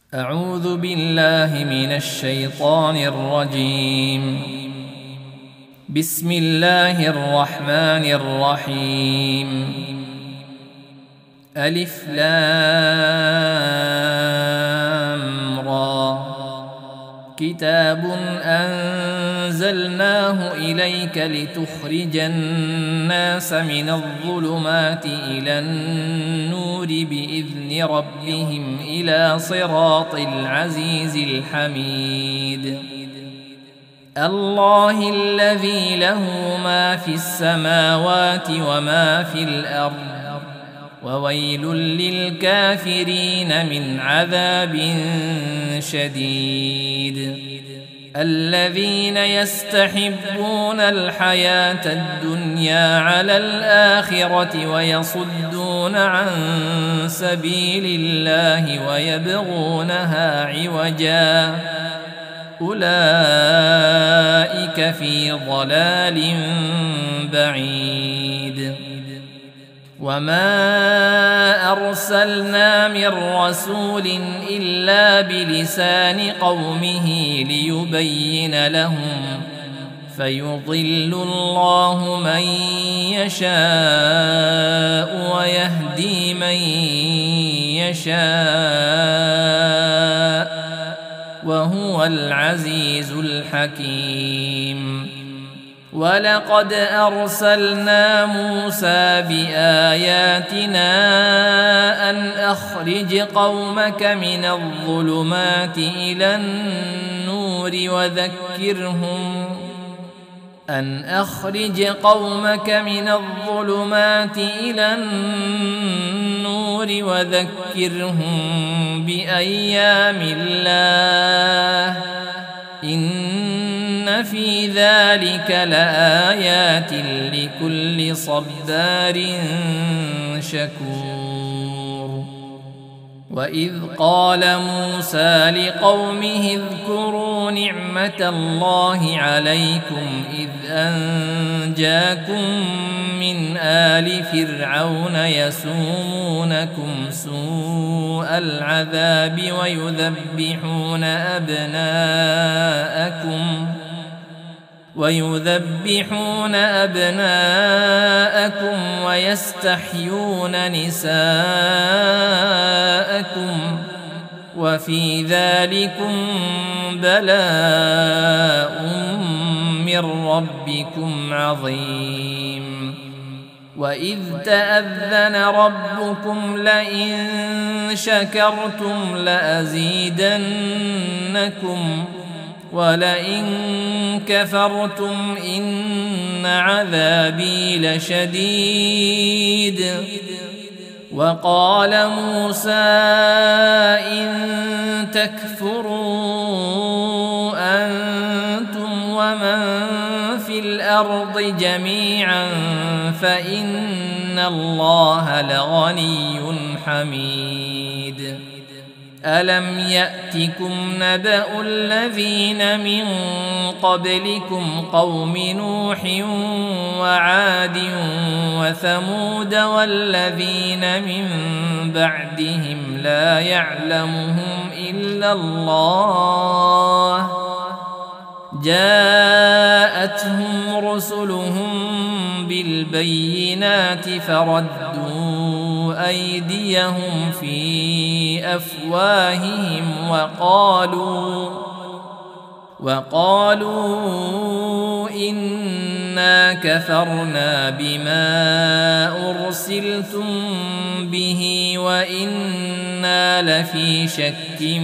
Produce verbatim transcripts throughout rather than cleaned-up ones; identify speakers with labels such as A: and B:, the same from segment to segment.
A: أعوذ بالله من الشيطان الرجيم. بسم الله الرحمن الرحيم. ألف لام را. كتاب أنزلناه إليك لتخرج الناس من الظلمات إلى النور بإذن ربهم إلى صراط العزيز الحميد. الله الذي له ما في السماوات وما في الأرض، وويل للكافرين من عذاب شديد. الذين يستحبون الحياة الدنيا على الآخرة ويصدون عن سبيل الله ويبغونها عوجا، أولئك في ضلال بعيد. وما أرسلنا من رسول إلا بلسان قومه ليبين لهم، فيضل الله من يشاء ويهدي من يشاء، وهو العزيز الحكيم. ولقد أرسلنا موسى بآياتنا أن أخرج قومك من الظلمات إلى النور وذكرهم أن أخرج قومك من الظلمات إلى النور وذكرهم بأيام الله، إن في ذلك لآيات لكل صبار شكور. وإذ قال موسى لقومه اذكروا نعمة الله عليكم إذ أنجاكم من آل فرعون يسومونكم سوء العذاب ويذبحون أبناءكم ويذبحون أبناءكم ويستحيون نساءكم، وفي ذلكم بلاء من ربكم عظيم. وإذ تأذن ربكم لئن شكرتم لأزيدنكم ولئن كفرتم إن عذابي لشديد. وقال موسى إن تكفروا أنتم ومن في الأرض جميعا فإن الله لغني حميد. ألم يأتكم نبأ الذين من قبلكم قوم نوح وعاد وثمود والذين من بعدهم لا يعلمهم إلا الله، جاءتهم رسلهم بالبينات فردوا أيديهم في أفواههم وقالوا وقالوا إنا كفرنا بما أرسلتم به وإنا لفي شك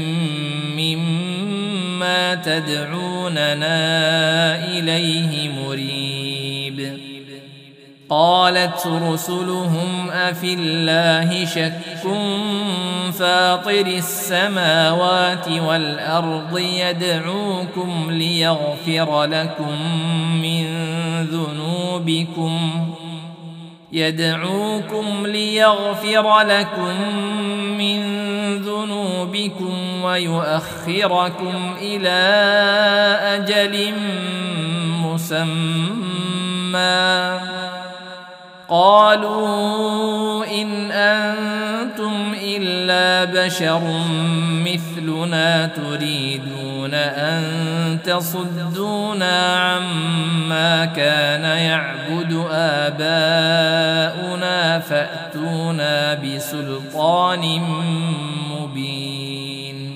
A: مما تدعوننا إليه مريب. قالت رسلهم أفي الله شك فاطر السماوات والأرض يدعوكم ليغفر لكم من ذنوبكم يدعوكم ليغفر لكم من ذنوبكم ويؤخركم إلى أجل مسمى قالوا إن أنتم إلا بشر مثلنا تريدون أن تصدونا عما كان يعبد آباؤنا فأتونا بسلطان مبين.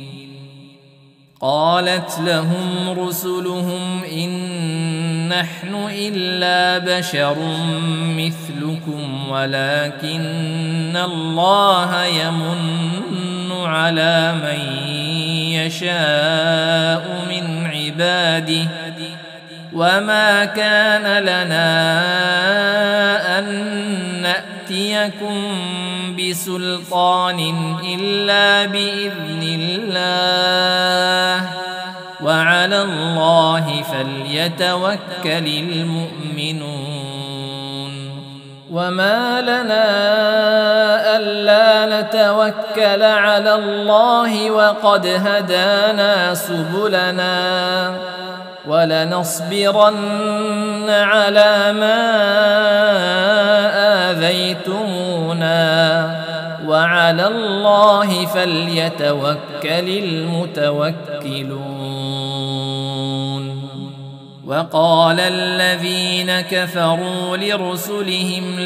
A: قالت لهم رسلهم إن نحن إلا بشر مثلكم ولكن الله يمن على من يشاء من عباده وما كان لنا أن نأتيكم بسلطان إلا بإذن الله وعلى الله فليتوكل المؤمنون. وما لنا ألا نتوكل على الله وقد هدانا سبلنا ولنصبرن على ما آذيتمونا وعلى الله فليتوكل المتوكلون. وقال الذين كفروا لرسلهم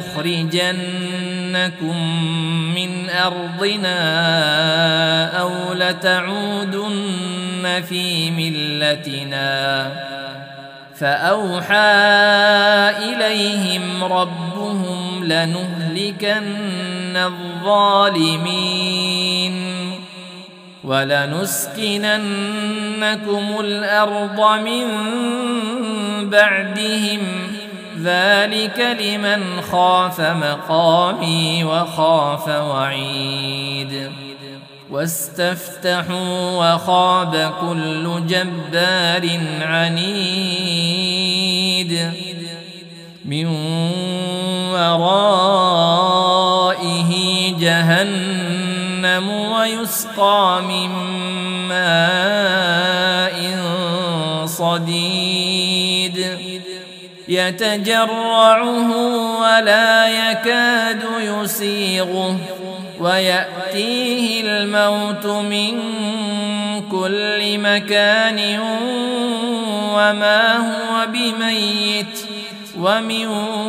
A: لنخرجنكم من أرضنا أو لتعودن في ملتنا فأوحى إليهم ربهم لنهلكن الظالمين ولنسكننكم الأرض من بعدهم ذلك لمن خاف مقامي وخاف وعيد. واستفتحوا وخاب كل جبار عنيد من ورائه جهنم ويسقى من ماء صديد يتجرعه ولا يكاد يسيغه ويأتيه الموت من كل مكان وما هو بميت ومن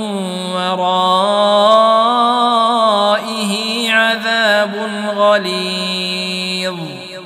A: ورائه عذاب غليظ.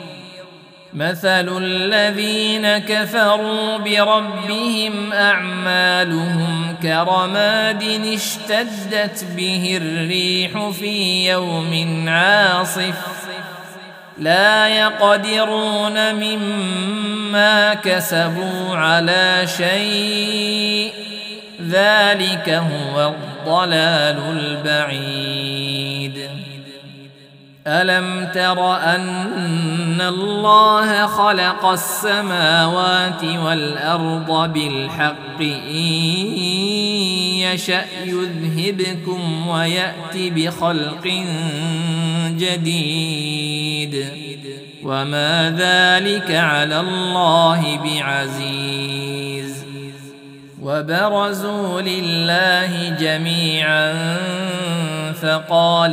A: مثل الذين كفروا بربهم أعمالهم كرماد اشتدت به الريح في يوم عاصف لا يقدرون مما كسبوا على شيء ذلك هو الضلال البعيد. ألم تر أن الله خلق السماوات والأرض بالحق إن يشأ يذهبكم ويأتي بخلق جديد وما ذلك على الله بعزيز. وبرزوا لله جميعا فقال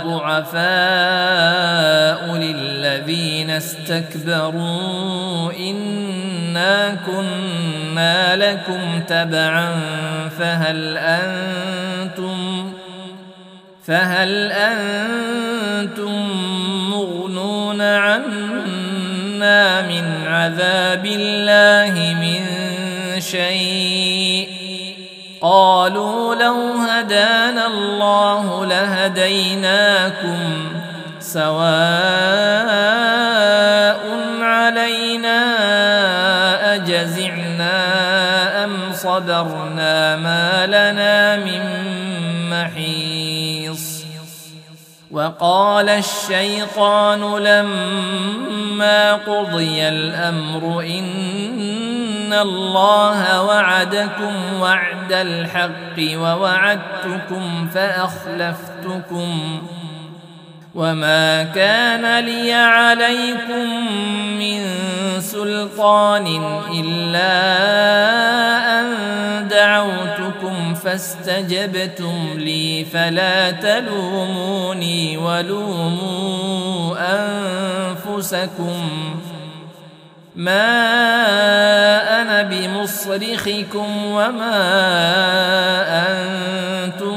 A: الضعفاء للذين استكبروا إنا كنا لكم تبعا فهل أنتم فهل أنتم مغنون عنا من عذاب الله من شيء قالوا لو هدانا الله لهديناكم سواء علينا أجزعنا أم صبرنا ما لنا من محيص. وقال الشيطان لما قضي الأمر إن الله وعدكم وعد الحق ووعدتكم فأخلفتكم وما كان لي عليكم من سلطان إلا أن دعوتكم فاستجبتم لي فلا تلوموني ولوموا أنفسكم ما أنا بمصرخكم وما أنتم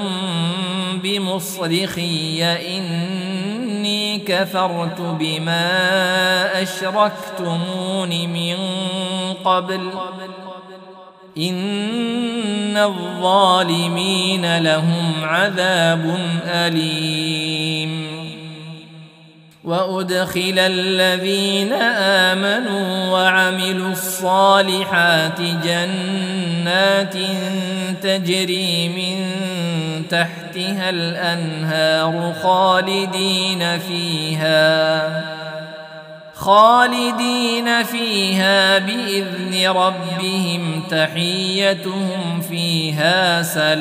A: بمصرخي إني كفرت بما أشركتمون من قبل إن الظالمين لهم عذاب أليم وأدخل الذين آمنوا وعملوا الصالحات جنات تجري من تحتها الأنهار خالدين فيها خالدين فيها بإذن ربهم تحيتهم فيها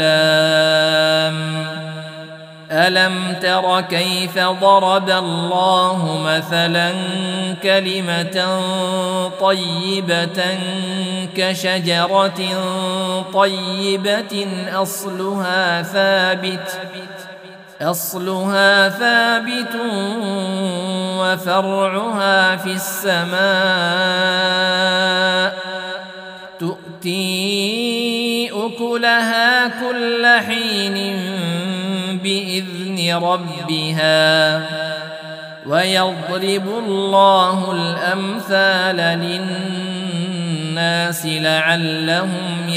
A: سلام ألم تر كيف ضرب الله مثلا كلمة طيبة كشجرة طيبة أصلها ثابت أصلها ثابت وفرعها في السماء تؤتي أكلها كل حين بإذن ربها ويضرب الله الأمثال للناس لعلهم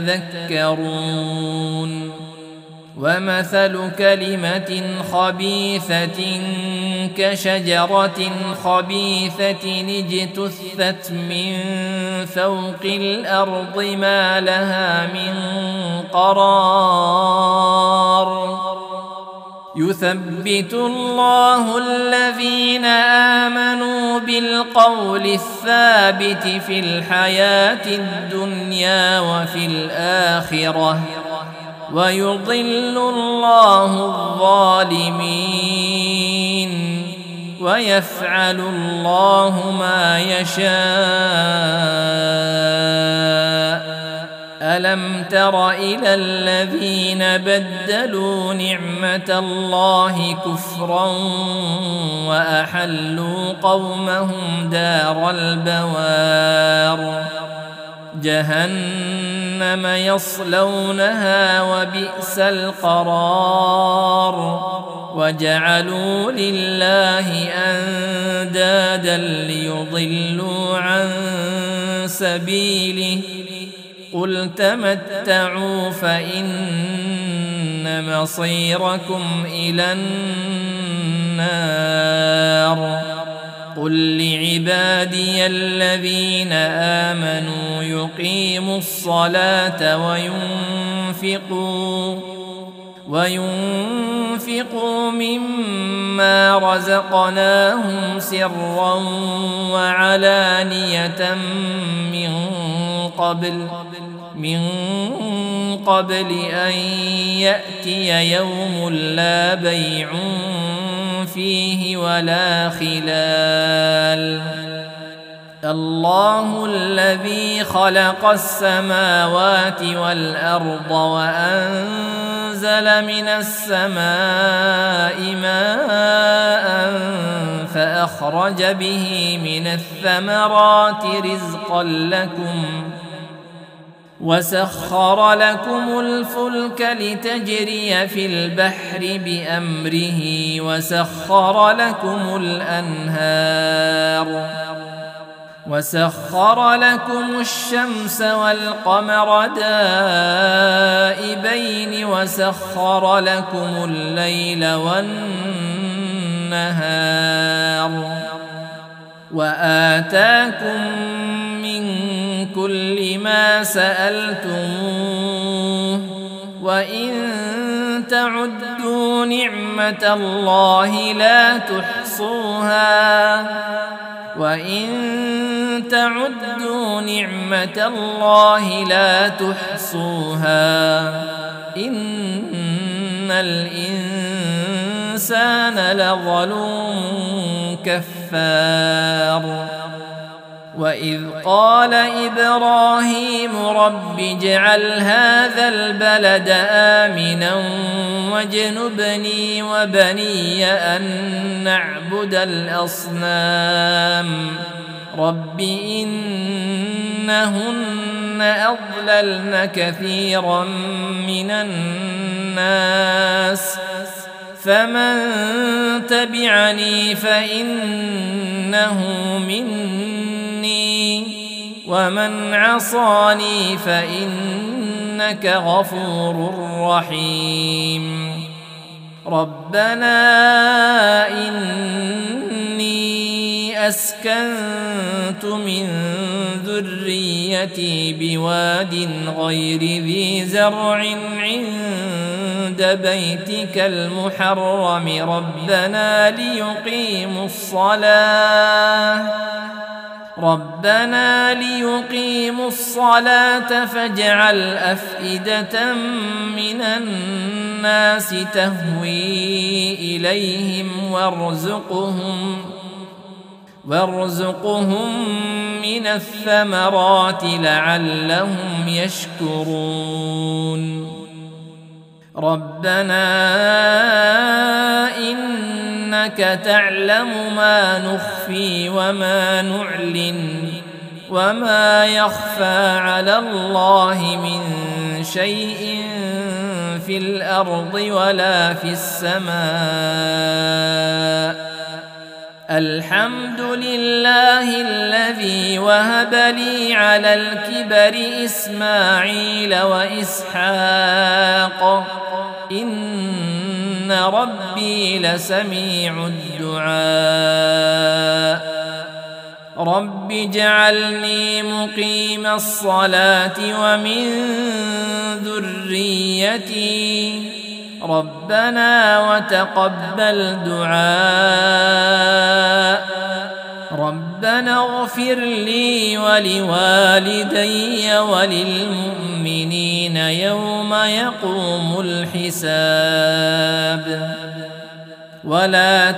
A: يتذكرون ومثل كلمة خبيثة كشجرة خبيثة اجتثت من فوق الأرض ما لها من قرار يثبت الله الذين آمنوا بالقول الثابت في الحياة الدنيا وفي الآخرة ويضل الله الظالمين ويفعل الله ما يشاء ألم تر إلى الذين بدلوا نعمة الله كفرا وأحلوا قومهم دار البوار جهنم يصلونها وبئس القرار وجعلوا لله أندادا ليضلوا عن سبيله قل تمتعوا فإن مصيركم إلى النار قل لعبادي الذين آمنوا يقيموا الصلاة وينفقوا وينفقوا مما رزقناهم سرا وعلانية من قبل من قبل أن يأتي يوم لا بيع فيه ولا خلال الله الذي خلق السماوات والأرض وأنزل من السماء ماء فأخرج به من الثمرات رزقا لكم وسخر لكم الفلك لتجري في البحر بأمره وسخر لكم الأنهار وسخر لكم الشمس والقمر دائبين وسخر لكم الليل والنهار وآتاكم من كل ما سألتموه وإن تعدوا نعمة الله لا تحصوها وإن تعدوا نعمة الله لا تحصوها إن الإنسان لظلوم كفار وإذ قال إبراهيم رب اجعل هذا البلد آمنا واجنبني وبني أن نعبد الأصنام رب إنهن أضللن كثيرا من الناس فمن تبعني فإنه مني ومن عصاني فإنك غفور رحيم ربنا إني أسكنت من ذريتي بواد غير ذي زرع عند بيتك المحرم ربنا ليقيموا الصلاة ربنا ليقيموا الصلاة فاجعل أفئدة من الناس تهوي إليهم وارزقهم وارزقهم من الثمرات لعلهم يشكرون ربنا إنك تعلم ما نخفي وما نعلن وما يخفى على الله من شيء في الأرض ولا في السماء الحمد لله الذي وهب لي على الكبر إسماعيل وإسحاق إن ربي لسميع الدعاء رب اجعلني مقيم الصلاة ومن ذريتي ربنا وتقبل دعاء ربنا اغفر لي ولوالدي وللمؤمنين يوم يقوم الحساب ولا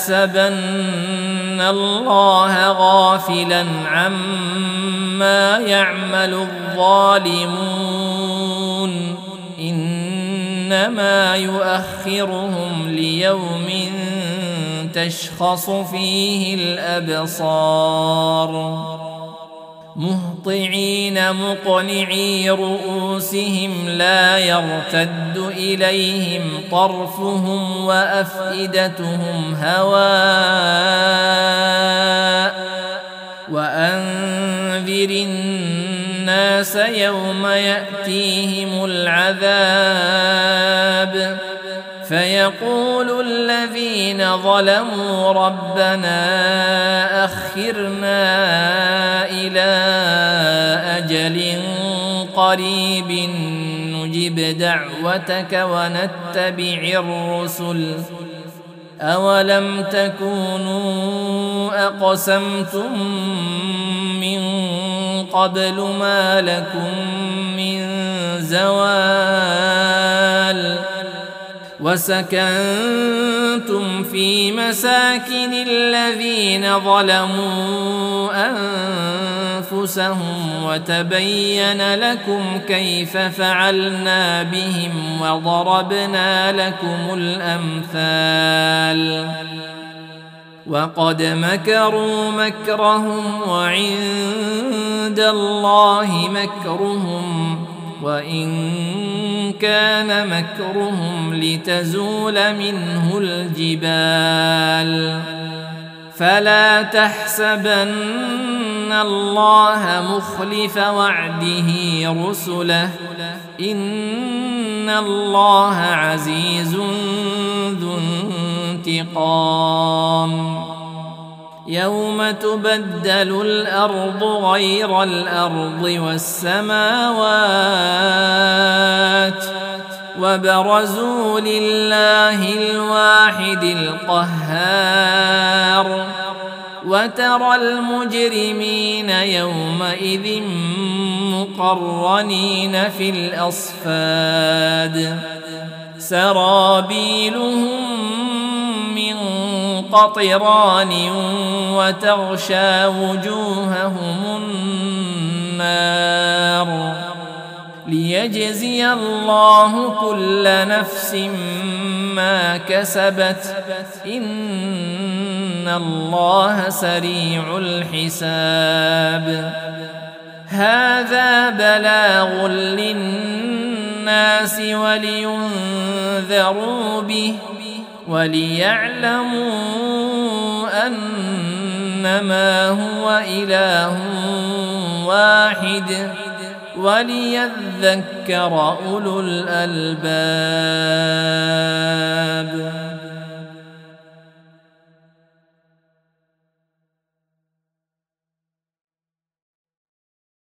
A: تحسبن الله غافلا عما يعمل الظالمون إنما يؤخرهم ليوم تشخص فيه الأبصار مهطعين مقنعي رؤوسهم لا يرتد إليهم طرفهم وأفئدتهم هواء وأنذر الناس يوم يأتيهم العذاب فيقول الذين ظلموا ربنا أخرنا إلى أجل قريب نجب دعوتك ونتبع الرسل أولم تكونوا أقسمتم من قبل ما لكم من زوال وسكنتم في مساكن الذين ظلموا أنفسهم وتبين لكم كيف فعلنا بهم وضربنا لكم الأمثال وقد مكروا مكرهم وعند الله مكرهم وإن كان مكرهم لتزول منه الجبال فلا تحسبن الله مخلف وعده رسله إن الله عزيز ذو انتقام يوم تبدل الأرض غير الأرض والسماوات وبرزوا لله الواحد القهار وترى المجرمين يومئذ مقرنين في الأصفاد سرابيلهم من قطران وتغشى وجوههم النار ليجزي الله كل نفس ما كسبت إن الله سريع الحساب. هذا بلاغ للناس ولينذروا به وليعلموا أنما هو إله واحد وليذكر أولو الألباب.